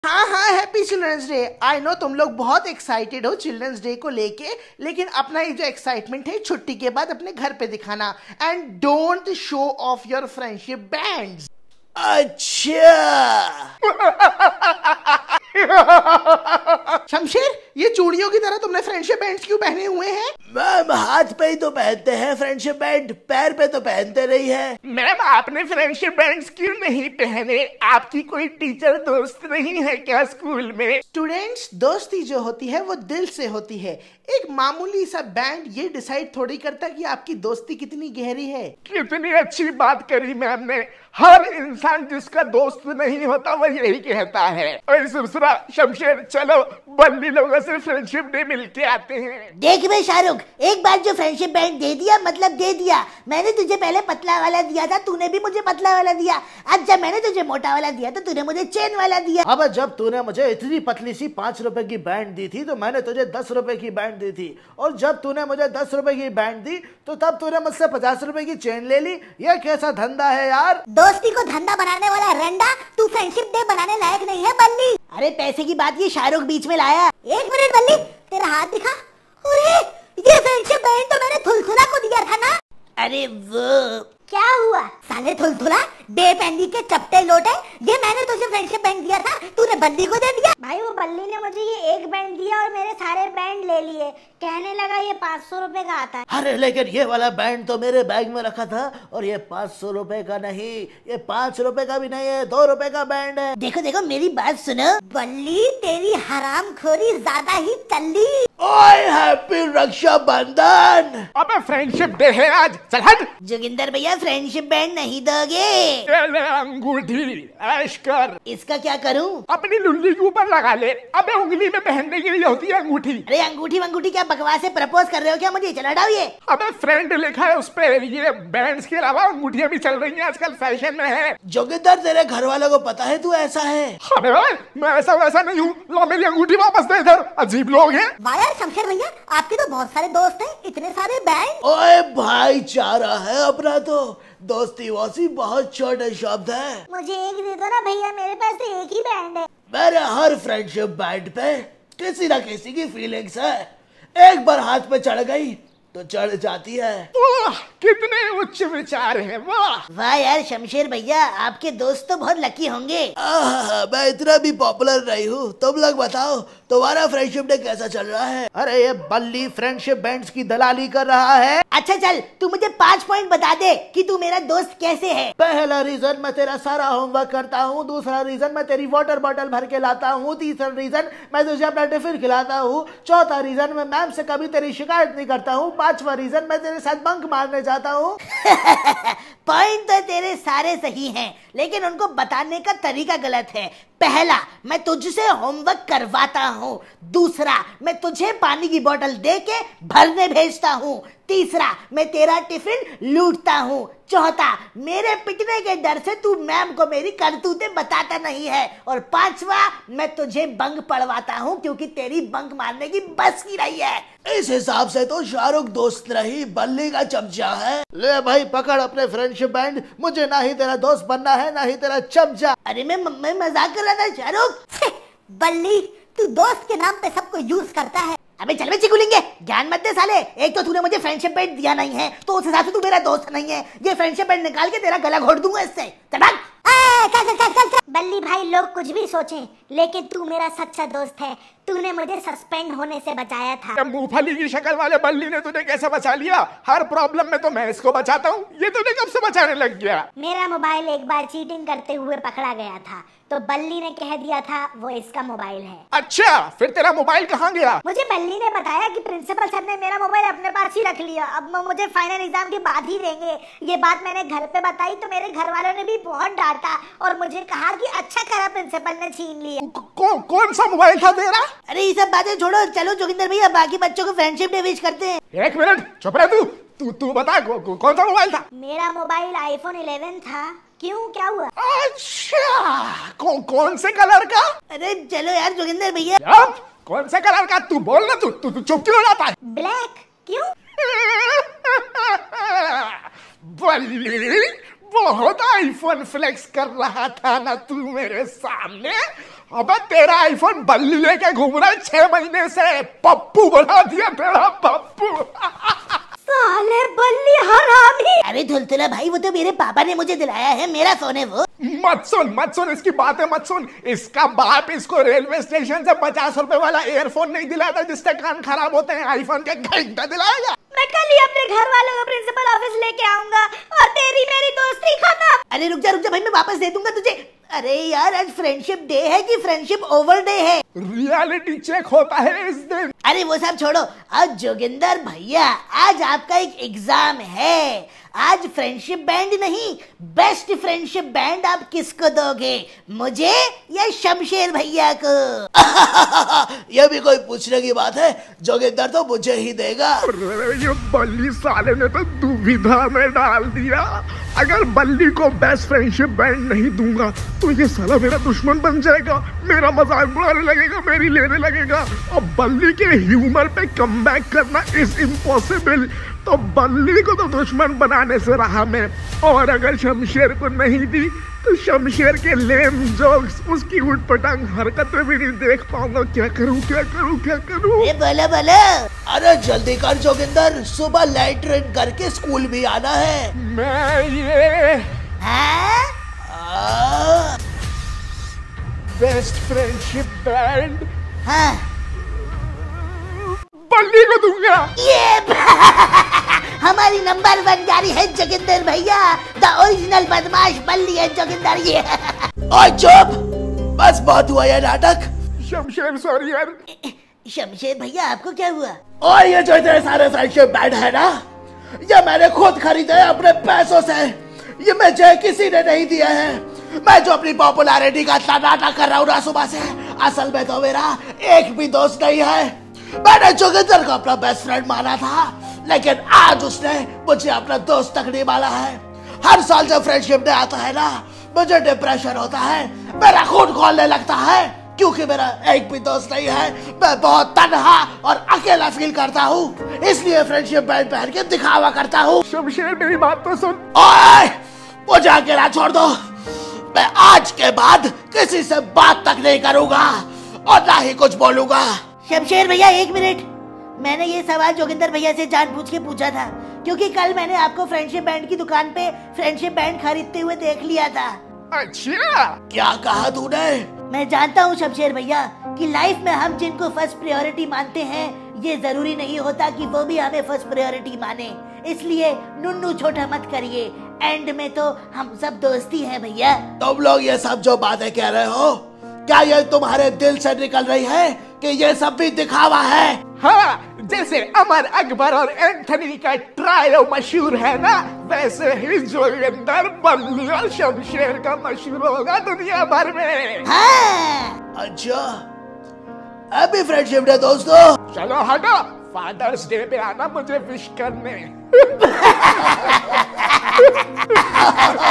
हाँ हाँ, happy children's day. I know तुम लोग बहुत एक्साइटेड हो चिल्ड्रंस डे को लेके, लेकिन अपना ये जो एक्साइटमेंट है छुट्टी के बाद अपने घर पे दिखाना। And don't show off your friendship bands. अच्छा। शमशेर, ये चूड़ियों की तरह तुमने फ्रेंडशिप बैंड्स क्यों पहने हुए हैं? मैम, हाथ पे ही तो पहनते हैं फ्रेंडशिप बैंड, पैर पे तो पहनते नहीं है। मैम, आपने फ्रेंडशिप बैंड्स क्यों नहीं पहने? आपकी कोई टीचर दोस्त नहीं है क्या स्कूल में? स्टूडेंट्स, दोस्ती जो होती है वो दिल से होती है। एक मामूली सा बैंड ये डिसाइड थोड़ी करता कि आपकी दोस्ती कितनी गहरी है। कितनी अच्छी बात करी मैम ने। हर इंसान जिसका दोस्त नहीं होता वो यही कहता है। और दूसरा, शमशेर चलो बल्ली लोगों से फ्रेंडशिप डे मिल के आते हैं। देख बे शाहरुख, एक बार जो फ्रेंडशिप बैंड दे दिया मतलब दे दिया। मैंने तुझे पहले पतला वाला दिया था, तूने भी मुझे पतला वाला दिया। अब जब मैंने तुझे मोटा वाला दिया तो तूने मुझे चेन वाला दिया। अब जब तूने मुझे इतनी पतली सी 5 रुपए की बैंड दी थी तो मैंने तुझे 10 रुपए की बैंड दी थी, और जब तूने मुझे 10 रुपए की बैंड दी तो तब तूने मुझसे 50 रुपए की चेन ले ली। ये कैसा धंधा है यार? दोस्ती को धंधा बनाने वाला रंडा, तू फ्रेंडशिप डे बनाने लायक नहीं है बल्ली। अरे पैसे की बात ये शाहरुख बीच में लाया। एक मिनट बल्ली, तेरा हाथ दिखा। अरे ये फ्रेंडशिप बैंड तो मैंने थुलथुला को दिया था ना। अरे वो क्या हुआ साले थुलथुला, बेपैंदी के चपटे लोटे, ये मैंने तुझे फ्रेंडशिप बैंड दिया था, तूने बल्ली को दे दिया। भाई वो बल्ली ने मुझे ये एक बैंड दिया और मेरे सारे बैंड ले लिए। कहने लगा ये 500 रुपए का आता है। अरे लेकिन ये वाला बैंड तो मेरे बैग में रखा था, और ये 500 रुपए का नहीं, ये 5 रुपए का भी नहीं है, 2 रुपए का बैंड है। देखो देखो मेरी बात सुनो बल्ली, तेरी हरामखोरी ज्यादा ही चली। ओए हैप्पी रक्षाबंधन। अबे फ्रेंडशिप डे है आज, चल हट। जोगिंदर भैया फ्रेंडशिप बैंड नहीं दोगे? ले अंगूठी, ऐश कर। इसका क्या करूं? अपनी लुल्ली के ऊपर लगा ले। अबे उंगली में पहनने के लिए होती है अंगूठी। अरे अंगूठी वंगूठी क्या बकवास है, प्रपोज कर रहे हो क्या मुझे? चलो हटाओ ये। अबे फ्रेंड लिखा है उस पे। ये बैंड्स के अलावा अंगूठियां भी चल रही हैं आजकल, फैशन में है। जोगिंदर, तेरे घर वालों को पता है तू ऐसा है? अबे मैं ऐसा वैसा नहीं हूँ। लो मेरी अंगूठी वापस दे इधर, अजीब लोग हैं। वाह शमशेर भैया, आपके तो बहुत सारे दोस्त हैं, इतने सारे बैंड। ओए भाईचारा है अपना तो, दोस्ती वोस्ती बहुत छोटे शब्द है। मुझे एक दे दो ना भैया, मेरे पास तो एक ही बैंड है। मेरे हर फ्रेंडशिप बैंड पे किसी ना किसी की फीलिंग्स है। एक बार हाथ पे चढ़ गई तो चढ़ जाती है। वाह, कितने उच्च विचार हैं। वाह वाह यार शमशेर भैया, आपके दोस्त तो बहुत लकी होंगे। मैं इतना भी पॉपुलर नहीं हूँ। तुम लोग बताओ तुम्हारा फ्रेंडशिप डे कैसा चल रहा है? अरे ये बल्ली फ्रेंडशिप बैंड्स की दलाली कर रहा है। अच्छा चल, तू मुझे 5 पॉइंट बता दे कि तू मेरा दोस्त कैसे है। पहला रीजन, मैं तेरा सारा होमवर्क करता हूँ। दूसरा रीजन, मैं तेरी वाटर बॉटल भर के लाता हूँ। तीसरा रीजन, मैं तुझे अपना टिफिन खिलाता हूँ। चौथा रीजन, मैं मैम से कभी तेरी शिकायत नहीं करता हूँ। 5वां रीजन, मैं तेरे साथ बंक मारने जाता हूँ। पॉइंट तो तेरे सारे सही हैं, लेकिन उनको बताने का तरीका गलत है। पहला, मैं तुझसे होमवर्क करवाता हूँ। दूसरा, मैं तुझे पानी की बोतल दे के भरने भेजता हूँ। तीसरा, मैं तेरा टिफिन लूटता हूँ। चौथा, मेरे पिटने के डर से तू मैम को मेरी करतूतें बताता नहीं है। और 5वां, मैं तुझे बंक पढ़वाता हूँ क्योंकि तेरी बंक मारने की बस की रही है। इस हिसाब से तो शाहरुख दोस्त नहीं, बल्ली का चमचा है। ले भाई पकड़ अपने फ्रेंडशिप बैंड। मुझे ना ही तेरा दोस्त बनना है ना ही तेरा चमचा। अरे मैं मजाक कर रहा था शाहरुख। बल्ली, तू दोस्त के नाम पे सबको यूज करता है। अबे चल बे चिकुलेंगे, ज्ञान मत दे साले। एक तो तूने मुझे फ्रेंडशिप बैंड दिया नहीं है, तो उस हिसाब से तू मेरा दोस्त नहीं है। ये फ्रेंडशिप बैंड निकाल के तेरा गला घोट दूंगा इससे। चल भाग। बल्ली भाई, लोग कुछ भी सोचें, लेकिन तू मेरा सच्चा दोस्त है। तूने मुझे सस्पेंड होने से बचाया था। मूंगफली की शक्ल वाले बल्ली ने तुझे कैसे बचा लिया? हर प्रॉब्लम में तो मैं इसको बचाता हूँ, ये तुझे कब से बचाने लग गया? मेरा मोबाइल एक बार चीटिंग करते हुए पकड़ा गया था, तो बल्ली ने कह दिया था वो इसका मोबाइल है। अच्छा, फिर तेरा मोबाइल कहाँ गया? मुझे बल्ली ने बताया कि प्रिंसिपल सर ने मेरा मोबाइल अपने पास ही रख लिया। अब वो मुझे फाइनल एग्जाम के बाद ही देंगे। ये बात मैंने घर पे बताई तो मेरे घर वालों ने भी बहुत डांटा और मुझे कहा कि अच्छा करा प्रिंसिपल ने छीन लिया। कौन सा मोबाइल था तेरा? अरे ये सब बातें छोड़ो, चलो जोगिंदर भैया बाकी बच्चों को फ्रेंडशिप डे विश करते हैं। 1 मिनट चुप रह तू बता कौन सा मोबाइल था? मेरा मोबाइल आईफोन 11 था। क्यों, क्या हुआ? अच्छा, कौन से कलर का? अरे चलो यार जोगिंदर भैया। कौन से कलर का? तू बोल ना, तू चुप क्यों हो जाता है? ब्लैक। क्यों? बल्ली बहुत आईफोन फ्लेक्स कर रहा था ना तू मेरे सामने। अबे तेरा आईफोन बल्ली लेके घूम रहा है 6 महीने से। पप्पू बना दिया तेरा पप्पू। साले बल्ली हरामी। अरे धुलतुला भाई, वो तो मेरे पापा ने मुझे दिलाया है, मेरा फोन है वो। मत सुन इसकी बातें मत सुन। इसका बाप इसको रेलवे स्टेशन से 50 रुपए वाला एयरफोन नहीं दिलाता जिससे कान खराब होते हैं, आईफोन के घंटा दिलाएगा। मैं कल ही अपने घर वालों को प्रिंसिपल ऑफिस लेके आऊंगा और तेरी मेरी दोस्ती खत्म। अरे रुक जा भाई, मैं वापस दे दूंगा तुझे। अरे यार, आज फ्रेंडशिप डे है कि फ्रेंडशिप ओवर डे है? रियलिटी चेक होता है इस दिन। अरे वो सब छोड़ो, आज जोगिंदर भैया, आज आपका एक एग्जाम है। आज फ्रेंडशिप बैंड नहीं, बेस्ट फ्रेंडशिप बैंड आप किसको दोगे, मुझे या शमशेर भैया को? ये भी कोई पूछने की बात है? जोगिंदर तो मुझे ही देगा। ये बल्ली साले ने तो दुविधा में डाल दिया। अगर बल्ली को बेस्ट फ्रेंडशिप बैंड नहीं दूंगा तो ये साला मेरा दुश्मन बन जाएगा, मेरा मजाक उड़ाने लगेगा, मेरी लेने लगेगा। और बल्ली के ह्यूमर पे कमबैक करना इज इम्पॉसिबल। तो बल्ली को तो दुश्मन बनाने से रहा मैं। और अगर शमशेर को नहीं दी तो शमशेर के लेम जोक्स, उसकी उटपटांग हरकतें भी नहीं देख पाऊंगा। क्या करूं? बोलो। अरे जल्दी कर जोगिंदर, सुबह लाइट ट्रेन करके स्कूल भी आना है। मैं ये बेस्ट फ्रेंडशिप बैंड बल्ली को दूंगा। ये हमारी नंबर 1 गाड़ी है जोगिंदर भैया, द ओरिजिनल बदमाश बल्ली है जोगिंदर। ये और चुप, बस बहुत हुआ ये नाटक। शमशेर सॉरी यार। शमशेर भैया, आपको क्या हुआ? और ये जो इतने सारे फ्रेंडशिप बैंड है ना, ये मैंने खुद खरीदे हैं अपने पैसों से। ये मुझे किसी ने नहीं दिया है। मैं जो अपनी पॉपुलैरिटी का इतना नाटक कर रहा हूँ ना सुबह से, असल में तो मेरा एक भी दोस्त नहीं है। मैंने जोगिंदर को अपना बेस्ट फ्रेंड माना था, लेकिन आज उसने मुझे अपना दोस्त तक नहीं माना है। हर साल जब फ्रेंडशिप डे आता है ना, मुझे डिप्रेशन होता है, मेरा खून खौलने लगता है, क्योंकि मेरा एक भी दोस्त नहीं है। मैं बहुत तन्हा और अकेला फील करता हूँ, इसलिए फ्रेंडशिप बैंड पहन के दिखावा करता हूँ। शमशेर मेरी बात तो सुन। ओए, मुझे अकेला छोड़ दो। मैं आज के बाद किसी से बात तक नहीं करूंगा और ना ही कुछ बोलूंगा। शमशेर भैया, 1 मिनट। मैंने ये सवाल जोगिंदर भैया से जानबूझ के पूछा था, क्योंकि कल मैंने आपको फ्रेंडशिप बैंड की दुकान पे फ्रेंडशिप बैंड खरीदते हुए देख लिया था। अच्छा, क्या कहा तूने? मैं जानता हूँ शमशेर भैया कि लाइफ में हम जिनको फर्स्ट प्रायोरिटी मानते हैं, ये जरूरी नहीं होता कि वो भी हमें फर्स्ट प्रायोरिटी माने। इसलिए नुन्नू छोटा मत करिए, एंड में तो हम सब दोस्ती हैं भैया। तुम लोग ये सब जो बातें कह रहे हो, क्या ये तुम्हारे दिल से निकल रही है कि ये सब भी दिखावा है? हाँ, जैसे अमर अकबर और एंथनी का ट्रायो मशहूर है ना, वैसे ही जोगिंदर, बल्ली और शमशेर का मशहूर होगा दुनिया भर में। हाँ। अच्छा, हैप्पी फ्रेंडशिप डे दोस्तों। चलो हटो, फादर्स डे पे आना मुझे विश करने।